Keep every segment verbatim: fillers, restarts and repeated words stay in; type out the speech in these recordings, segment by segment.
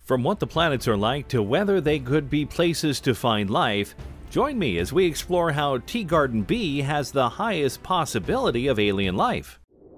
From what the planets are like to whether they could be places to find life, join me as we explore how Teegarden B has the highest possibility of alien life.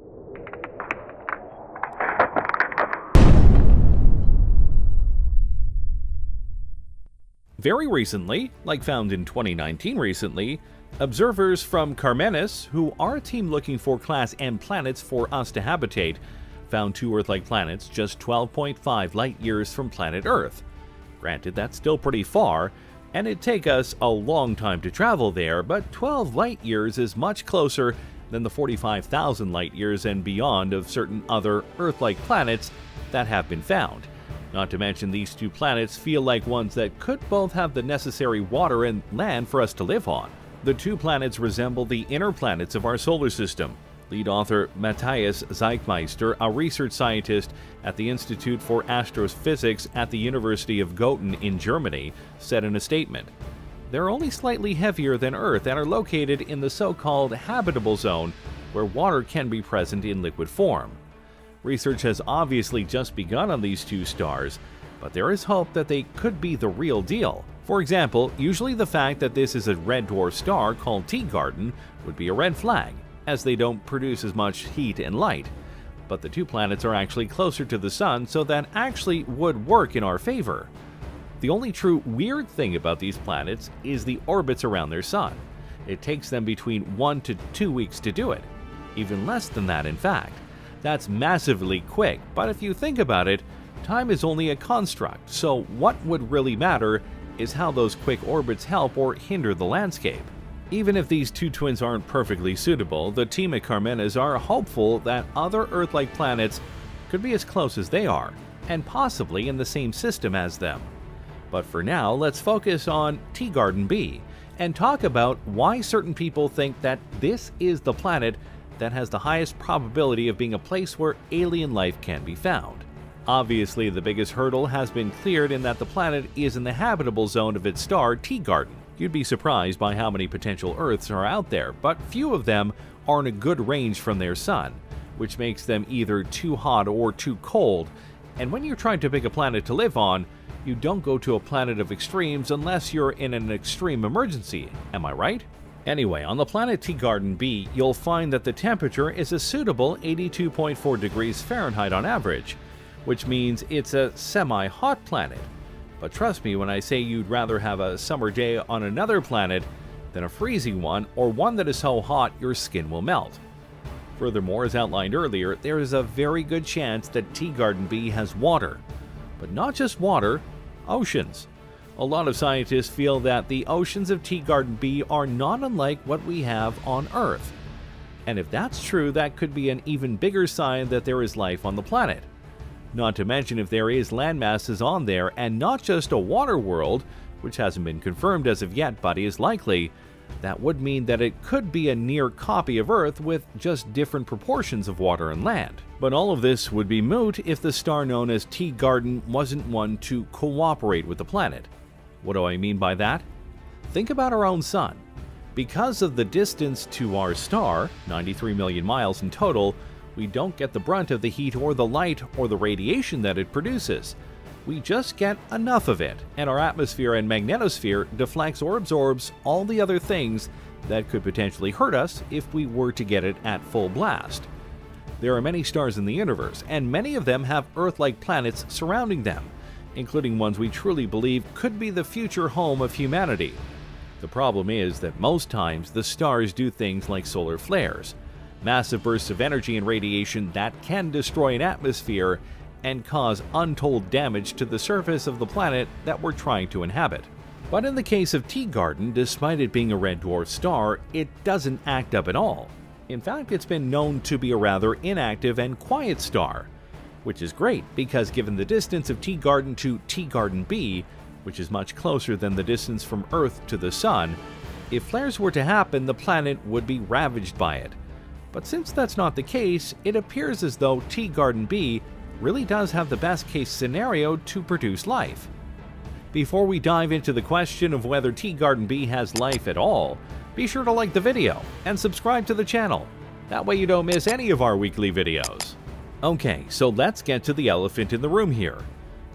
Very recently, like found in twenty nineteen recently, observers from CARMENES, who are a team looking for Class M planets for us to habitate, found two Earth-like planets just twelve point five light-years from planet Earth. Granted, that's still pretty far, and it'd take us a long time to travel there, but twelve light-years is much closer than the forty-five thousand light-years and beyond of certain other Earth-like planets that have been found. Not to mention, these two planets feel like ones that could both have the necessary water and land for us to live on. The two planets resemble the inner planets of our solar system. Lead author Mathias Zechmeister, a research scientist at the Institute for Astrophysics at the University of Göttingen in Germany, said in a statement, "They're only slightly heavier than Earth and are located in the so-called habitable zone, where water can be present in liquid form." Research has obviously just begun on these two stars, but there is hope that they could be the real deal. For example, usually the fact that this is a red dwarf star called Teegarden would be a red flag, as they don't produce as much heat and light. But the two planets are actually closer to the Sun, so that actually would work in our favor. The only true weird thing about these planets is the orbits around their Sun. It takes them between one to two weeks to do it. Even less than that, in fact. That's massively quick, but if you think about it, time is only a construct, so what would really matter is how those quick orbits help or hinder the landscape. Even if these two twins aren't perfectly suitable, the team at CARMENES are hopeful that other Earth-like planets could be as close as they are, and possibly in the same system as them. But for now, let's focus on Teegarden B, and talk about why certain people think that this is the planet that has the highest probability of being a place where alien life can be found. Obviously, the biggest hurdle has been cleared in that the planet is in the habitable zone of its star, Teegarden. You'd be surprised by how many potential Earths are out there, but few of them are in a good range from their Sun, which makes them either too hot or too cold. And when you're trying to pick a planet to live on, you don't go to a planet of extremes unless you're in an extreme emergency, am I right? Anyway, on the planet Teegarden B, you'll find that the temperature is a suitable eighty-two point four degrees Fahrenheit on average, which means it's a semi-hot planet. But trust me when I say you'd rather have a summer day on another planet than a freezing one, or one that is so hot your skin will melt. Furthermore, as outlined earlier, there is a very good chance that Teegarden B has water. But not just water, oceans. A lot of scientists feel that the oceans of Teegarden B are not unlike what we have on Earth. And if that's true, that could be an even bigger sign that there is life on the planet. Not to mention if there is land masses on there and not just a water world, which hasn't been confirmed as of yet but is likely, that would mean that it could be a near copy of Earth with just different proportions of water and land. But all of this would be moot if the star known as Teegarden wasn't one to cooperate with the planet. What do I mean by that? Think about our own Sun. Because of the distance to our star, ninety-three million miles in total, we don't get the brunt of the heat or the light or the radiation that it produces. We just get enough of it, and our atmosphere and magnetosphere deflects or absorbs all the other things that could potentially hurt us if we were to get it at full blast. There are many stars in the universe, and many of them have Earth-like planets surrounding them, including ones we truly believe could be the future home of humanity. The problem is that most times the stars do things like solar flares, massive bursts of energy and radiation that can destroy an atmosphere and cause untold damage to the surface of the planet that we're trying to inhabit. But in the case of Teegarden, despite it being a red dwarf star, it doesn't act up at all. In fact, it's been known to be a rather inactive and quiet star, which is great because given the distance of Teegarden to Teegarden B, which is much closer than the distance from Earth to the Sun, if flares were to happen, the planet would be ravaged by it. But since that's not the case, it appears as though Teegarden B really does have the best case scenario to produce life. Before we dive into the question of whether Teegarden B has life at all, be sure to like the video and subscribe to the channel. That way you don't miss any of our weekly videos. Okay, so let's get to the elephant in the room here.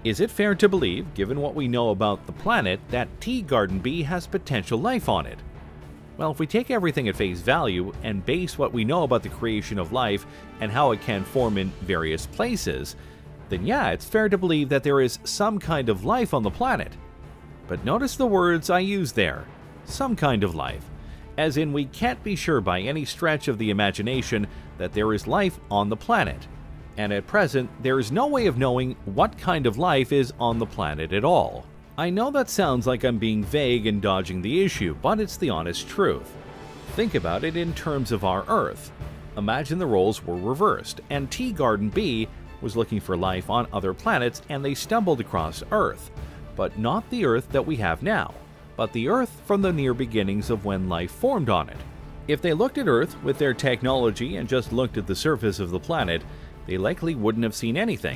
Is it fair to believe, given what we know about the planet, that Teegarden b has potential life on it? Well, if we take everything at face value and base what we know about the creation of life and how it can form in various places, then yeah, it's fair to believe that there is some kind of life on the planet. But notice the words I use there, some kind of life, as in we can't be sure by any stretch of the imagination that there is life on the planet. And at present, there is no way of knowing what kind of life is on the planet at all. I know that sounds like I'm being vague and dodging the issue, but it's the honest truth. Think about it in terms of our Earth. Imagine the roles were reversed, and Teegarden b was looking for life on other planets and they stumbled across Earth. But not the Earth that we have now, but the Earth from the near beginnings of when life formed on it. If they looked at Earth with their technology and just looked at the surface of the planet, they likely wouldn't have seen anything.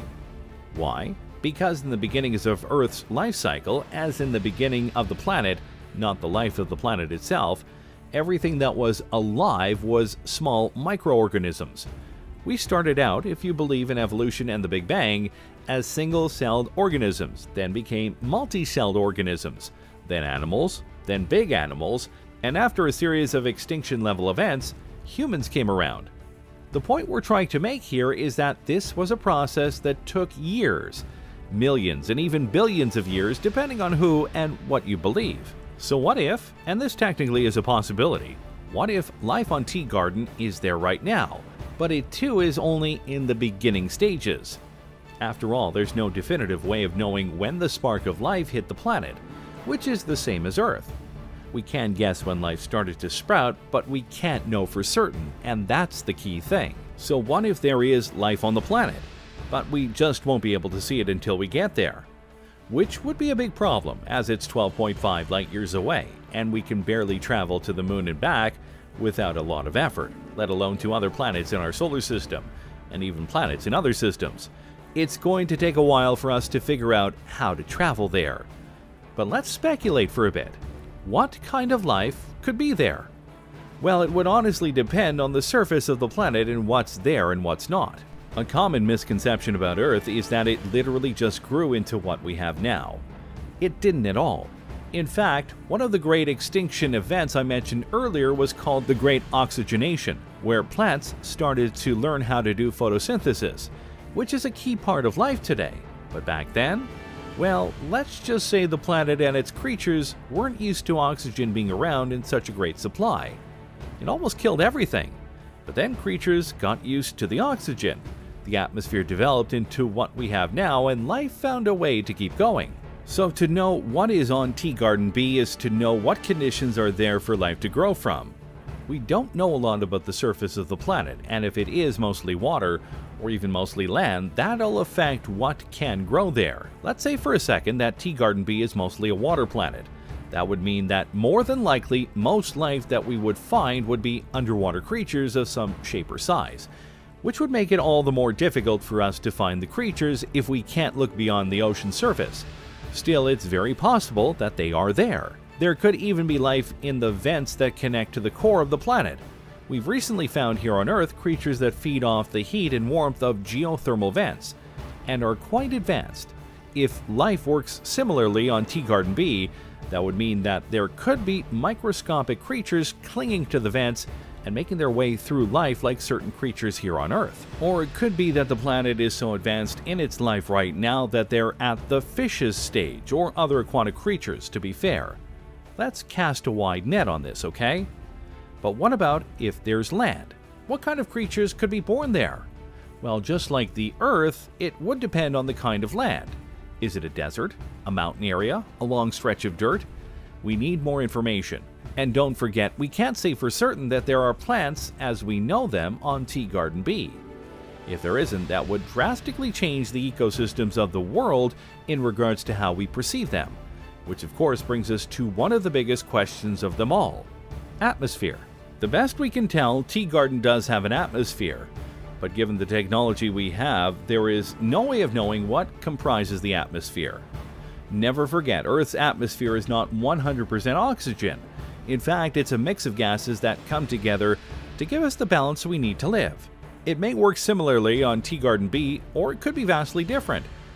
Why? Because in the beginnings of Earth's life cycle, as in the beginning of the planet, not the life of the planet itself, everything that was alive was small microorganisms. We started out, if you believe in evolution and the Big Bang, as single-celled organisms, then became multi-celled organisms, then animals, then big animals, and after a series of extinction-level events, humans came around. The point we're trying to make here is that this was a process that took years, millions and even billions of years depending on who and what you believe. So what if, and this technically is a possibility, what if life on Teegarden is there right now, but it too is only in the beginning stages? After all, there's no definitive way of knowing when the spark of life hit the planet, which is the same as Earth. We can guess when life started to sprout, but we can't know for certain, and that's the key thing. So what if there is life on the planet, but we just won't be able to see it until we get there? Which would be a big problem, as it's twelve point five light years away, and we can barely travel to the moon and back without a lot of effort, let alone to other planets in our solar system, and even planets in other systems. It's going to take a while for us to figure out how to travel there. But let's speculate for a bit. What kind of life could be there? Well, it would honestly depend on the surface of the planet and what's there and what's not. A common misconception about Earth is that it literally just grew into what we have now. It didn't at all. In fact, one of the great extinction events I mentioned earlier was called the Great Oxygenation, where plants started to learn how to do photosynthesis, which is a key part of life today. But back then, well, let's just say the planet and its creatures weren't used to oxygen being around in such a great supply. It almost killed everything. But then creatures got used to the oxygen. The atmosphere developed into what we have now, and life found a way to keep going. So to know what is on Teegarden b is to know what conditions are there for life to grow from. We don't know a lot about the surface of the planet, and if it is mostly water, or even mostly land, that'll affect what can grow there. Let's say for a second that Teegarden b is mostly a water planet. That would mean that more than likely most life that we would find would be underwater creatures of some shape or size, which would make it all the more difficult for us to find the creatures if we can't look beyond the ocean surface. Still, it's very possible that they are there. There could even be life in the vents that connect to the core of the planet. We've recently found here on Earth creatures that feed off the heat and warmth of geothermal vents, and are quite advanced. If life works similarly on Teegarden b, that would mean that there could be microscopic creatures clinging to the vents and making their way through life like certain creatures here on Earth. Or it could be that the planet is so advanced in its life right now that they're at the fishes stage, or other aquatic creatures, to be fair. Let's cast a wide net on this, okay? But what about if there's land? What kind of creatures could be born there? Well, just like the Earth, it would depend on the kind of land. Is it a desert? A mountain area? A long stretch of dirt? We need more information. And don't forget, we can't say for certain that there are plants as we know them on Teegarden b. If there isn't, that would drastically change the ecosystems of the world in regards to how we perceive them. Which of course brings us to one of the biggest questions of them all. Atmosphere. The best we can tell, Teegarden does have an atmosphere, but given the technology we have, there is no way of knowing what comprises the atmosphere. Never forget, Earth's atmosphere is not one hundred percent oxygen. In fact, it's a mix of gases that come together to give us the balance we need to live. It may work similarly on Teegarden b, or it could be vastly different.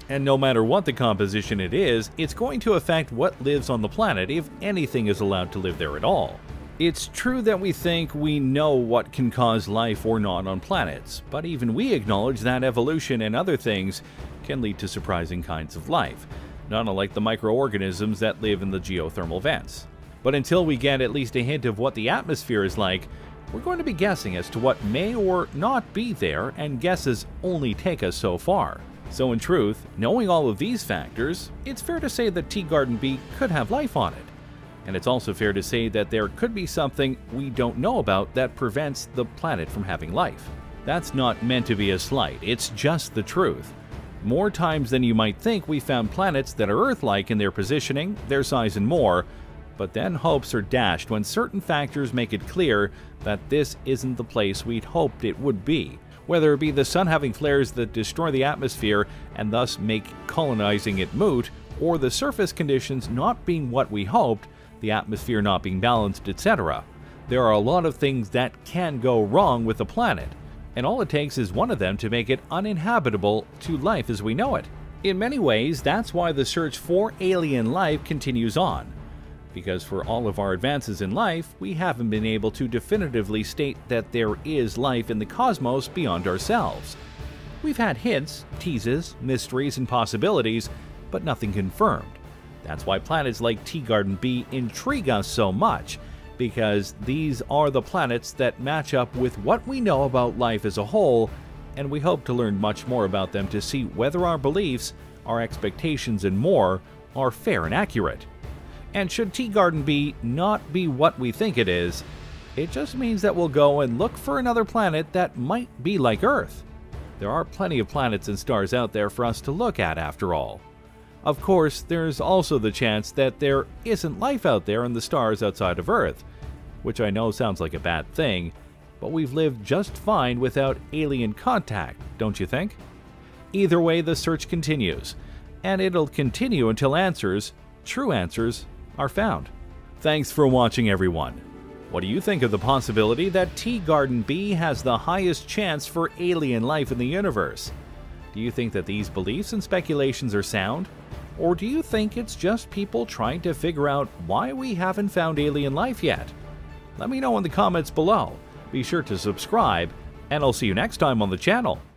And no matter what the composition it is, it's going to affect what lives on the planet if anything is allowed to live there at all. It's true that we think we know what can cause life or not on planets, but even we acknowledge that evolution and other things can lead to surprising kinds of life, not unlike the microorganisms that live in the geothermal vents. But until we get at least a hint of what the atmosphere is like, we're going to be guessing as to what may or not be there, and guesses only take us so far. So in truth, knowing all of these factors, it's fair to say that Teegarden B could have life on it. And it's also fair to say that there could be something we don't know about that prevents the planet from having life. That's not meant to be a slight, it's just the truth. More times than you might think, we found planets that are Earth-like in their positioning, their size and more, but then hopes are dashed when certain factors make it clear that this isn't the place we'd hoped it would be. Whether it be the sun having flares that destroy the atmosphere and thus make colonizing it moot, or the surface conditions not being what we hoped, the atmosphere not being balanced, et cetera. There are a lot of things that can go wrong with a planet, and all it takes is one of them to make it uninhabitable to life as we know it. In many ways, that's why the search for alien life continues on. Because for all of our advances in life, we haven't been able to definitively state that there is life in the cosmos beyond ourselves. We've had hints, teases, mysteries, and possibilities, but nothing confirmed. That's why planets like Teegarden B intrigue us so much, because these are the planets that match up with what we know about life as a whole, and we hope to learn much more about them to see whether our beliefs, our expectations, and more are fair and accurate. And should Teegarden B not be what we think it is, it just means that we'll go and look for another planet that might be like Earth. There are plenty of planets and stars out there for us to look at after all. Of course, there's also the chance that there isn't life out there in the stars outside of Earth, which I know sounds like a bad thing, but we've lived just fine without alien contact, don't you think? Either way, the search continues, and it'll continue until answers, true answers, are found. Thanks for watching, everyone. What do you think of the possibility that Teegarden B has the highest chance for alien life in the universe? Do you think that these beliefs and speculations are sound? Or do you think it's just people trying to figure out why we haven't found alien life yet? Let me know in the comments below. Be sure to subscribe, and I'll see you next time on the channel.